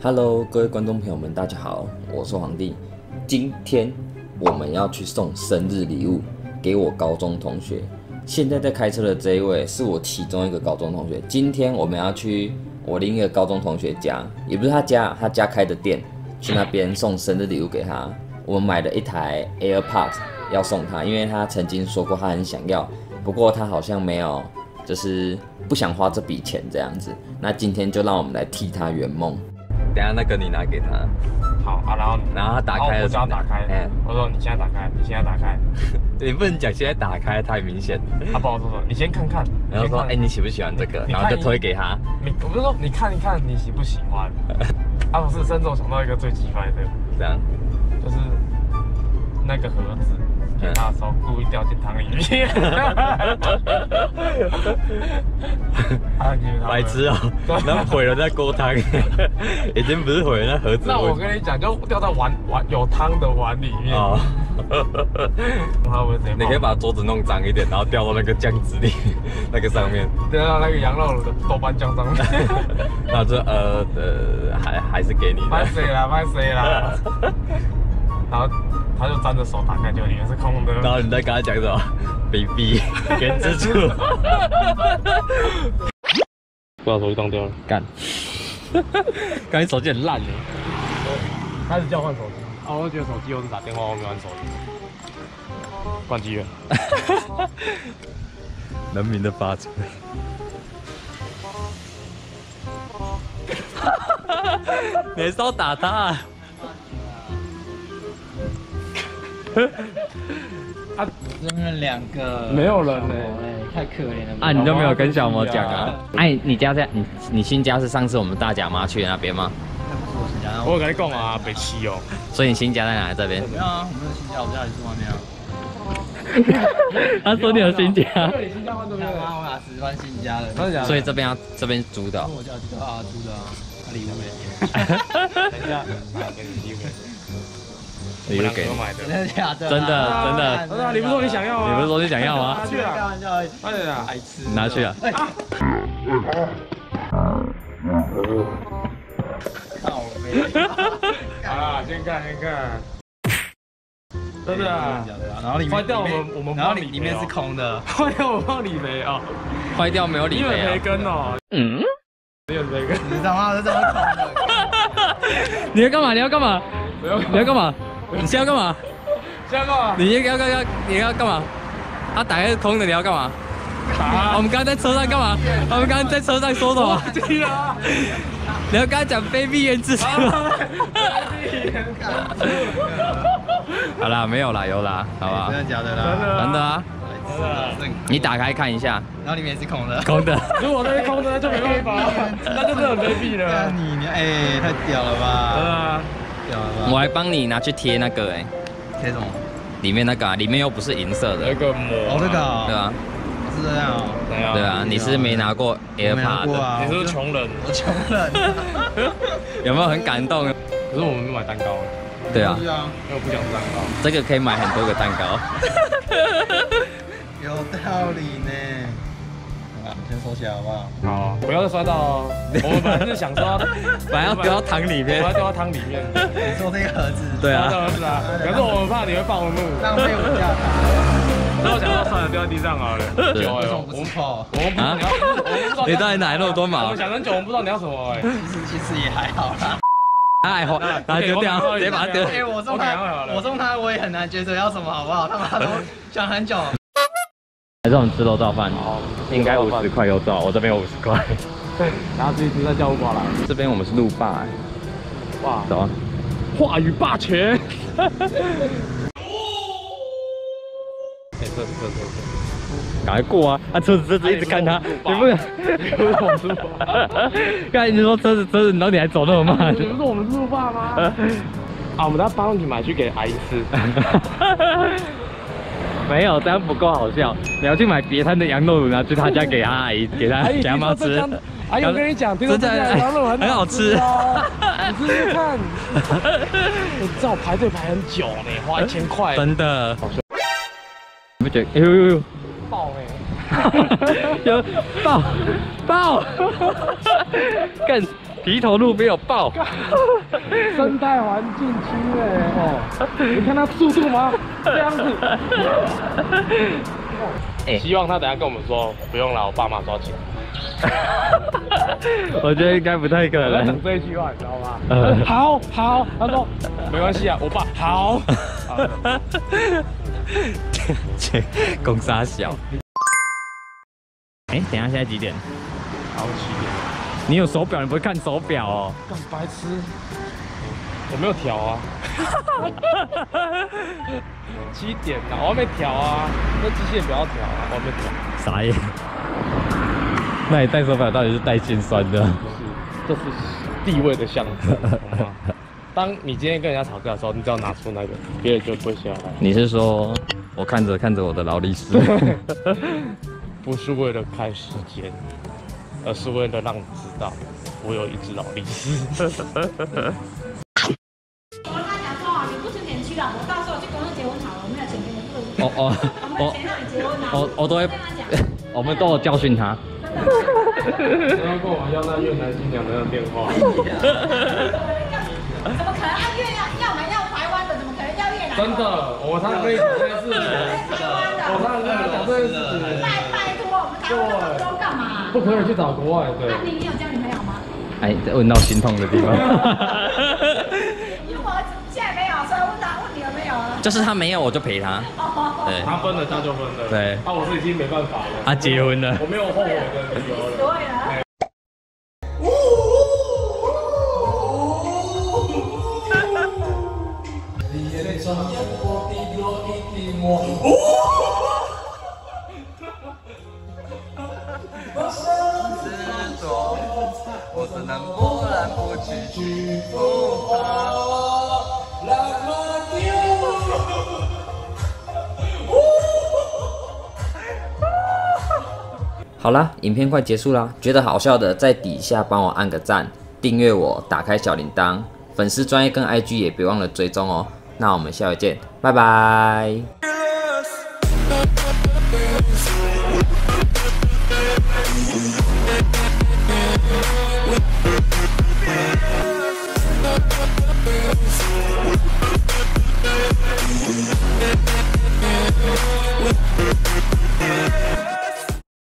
Hello， 各位观众朋友们，大家好，我是皇帝。今天我们要去送生日礼物给我高中同学。现在在开车的这一位是我其中一个高中同学。今天我们要去我另一个高中同学家，也不是他家，他家开的店，去那边送生日礼物给他。我们买了一台 AirPods 要送他，因为他曾经说过他很想要，不过他好像没有，就是不想花这笔钱这样子。那今天就让我们来替他圆梦。等一下那个你拿给他。 好啊， 然后他打开了， 我叫他打开。我说你现在打开，你现在打开。 你不能讲现在打开，太明显。 他帮我说，你先看看。 然后说，你喜不喜欢这个？然后就推给他。 我不是说你看一看，你喜不喜欢？他不是，甚至我想到一个最奇怪的， 这样， 就是那个盒子。给他的时候故意掉进汤里面， 白痴哦！然后毁了那锅汤，已经不是毁了那盒子。 那我跟你讲，就掉在碗有汤的碗里面。哦， 你可以把桌子弄脏一点，然后掉到那个酱汁里，那个上面， 掉到那个羊肉的豆瓣酱上面。 然后就还是给你的。 拍谁啦，拍谁啦！然后他就沾着手打开，结果里面是空的。 然后你在跟他讲什么 ？baby， 原之处。 不把手机当掉了， 干！刚才手机很烂耶。 开始叫换手机。哦，我觉得手机又是打电话，我没玩手机。关机了。 人民的发出。你是要打他啊？ 啊，他们两个没有人呢， 太可怜了。 啊，你都没有跟小魔讲啊？哎，你家在你新家是上次我们大甲妈去的那边吗？ 那不是我新家， 我有跟你讲啊，北七哦。 所以你新家在哪？这边？ 没有啊，我没有新家，我家里住外面啊。 他说你有新家。 对，你新家换对不对？ 我俩10万新家了。 真的假的？ 所以这边租的。 我家租啊，租的啊。礼物嘞？等一下，给你机会。 礼物给你买的，真的假的？ 真的。 真的，你不是说你想要吗？ 你不是说你想要吗？ 拿去啊！ 开玩笑， 快点啊！ 白痴， 拿去啊！ 靠背。 好啦，先看。真的啊！ 然后里面坏掉我们然后里面是空的， 坏掉我放理赔啊！ 坏掉没有理赔啊？ 你有培根哦？你有培根？ 你他妈的怎么空的？ 你要干嘛？你要干嘛？你要干嘛？你现在要干嘛？ 现在干嘛？ 你要干嘛？他打开是空的，你要干嘛？我们刚刚在车上干嘛？我们刚刚在车上说什么？ 对了， 你要跟他讲卑鄙原之处。好啦，没有啦，有啦，好吧？ 真的假的啦？ 真的啊。你打开看一下， 然后里面是空的。 空的。 如果那是空的，那就没办法，那就真的很卑鄙了。 你太屌了吧？ 真的啊， 屌了吧？ 我还帮你拿去贴那个贴什么？ 里面那个里面又不是银色的。 那个膜。 哦，这个。 对啊。 是这样哦。 对啊，你是没拿过 AirPods 的。 你是不是穷人？ 我穷人。 有没有很感动？ 可是我们买蛋糕了。 对啊。 是啊。 因为我不想吃蛋糕。 这个可以买很多个蛋糕。 有道理呢。先收起来好不好？ 好，不要再摔到哦。我们本来是想说， 本来要丢到汤里面， 我要丢到汤里面。 你说这个盒子？ 对啊， 是啊。可是我们怕你会暴怒， 浪费我家糖。 所以我想说算了，丢在地上好了。 久哎，我们不泡。 我们不知道你要， 你到底哪来那么多毛？ 我们想很久，我们不知道你要什么哎。 其实也还好啦。 哎，把它丢掉，直接把它丢。 哎，我送他，我也很难抉择要什么，好不好？他妈都想很久。 还是我们吃肉燥饭，应该50块有找，我这边有50块。 然后自己再叫过来。 这边我们是路霸， 哇， 走啊！ 话语霸权。 赶快过啊！车子一直看他，你不敢，刚才你说车子，然后你还走那么慢， 你不是我们是路霸吗？啊，我们等下帮你买去给阿姨吃。 没有，这样不够好笑。你要去买别摊的羊肉卤，然后去他家给他阿姨，给他妈吃。 阿姨，我跟你讲，真的羊肉很好吃啊！你试试看。你知道排队排很久呢，花1000块。 真的。你不觉得？哎呦！ 爆哎！ 有爆，干！ 皮头路没有爆， 生态环境区哦，你看它速度吗？这样子。希望他等下跟我们说，不用了，我爸妈抓钱。 我觉得应该不太可能。 我在等这一句话，你知道吗？好，他说没关系啊，我爸好。 公杀小。哎，等一下现在几点？ 好7点。 你有手表，你不会看手表哦？ 干白痴！我没有调啊。7点啊，我还没调啊，那机械表要调啊，我还没调。 傻眼。那你戴手表到底是戴心酸的？ 不是，这是地位的象征，好吗？当你今天跟人家吵架的时候，你只要拿出那个，别人就不会下来。 你是说，我看着我的劳力士， 不是为了开时间，而是为了让你知道，我有一只劳力士。 我跟他讲说啊，你不准点娶老婆，到时候去公司结婚好了，我没有钱给你付。我没有钱让你结婚啊。 我都会跟他讲， 我们都有教训他。 不要跟我要那越南新娘的那电话。 怎么可能按越南？要买要台湾的，怎么可能要越南？ 真的，我常常跟你讲这件事情。我常常跟他讲这件事情。 拜托，我们台湾的都干嘛？ 不可以去找国外的。 那你有交女朋友吗？ 哎，问到心痛的地方。 因为我现在没有，所以问你有没有了。 就是他没有，我就陪他。对， 他分了，他就分了。 对。 啊，我是已经没办法了。 他结婚了。 我没有后悔的理由了。 对了。 我只能波澜不惊去不怕。 好啦，影片快结束啦，觉得好笑的在底下帮我按个赞，订阅我，打开小铃铛，粉丝专页跟 IG 也别忘了追踪哦。那我们下回见，拜拜。